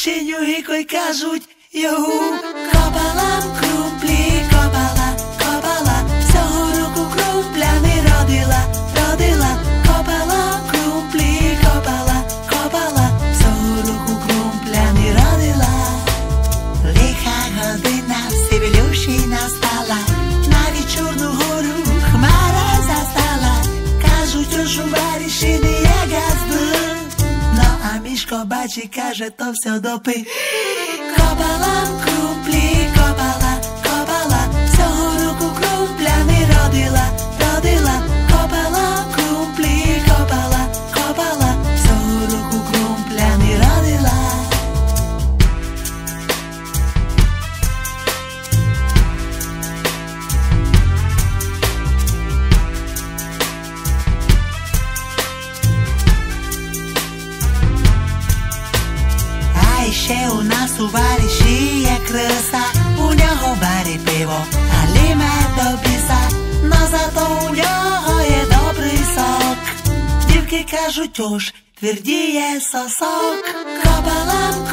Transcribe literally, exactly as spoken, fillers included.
Синюгіко й кажуть йогу. Кобалам крумплі, кобала, кобала, цього року крумпля не родила, родила. Кобалам крумплі, кобала, кобала, цього року крумпля не родила. Лиха година в Сивілюші настала, навіть Чорну гору хмара застала. Кажуть, у Жумаріші не є газди, ну а Мішко бачить, каже, то все допи. Кобалам крумплі, кобала, кобала, цього року крумпля не родила, родила. Кобалам крумплі, кобала, кобала, цього року крумпля не родила. А ще у нас у Варіші є криса, у нього барі пиво, а ліме до біса, но зато у нього є добрий сок. Дівки кажуть, уж твердіє сосок. Кобалам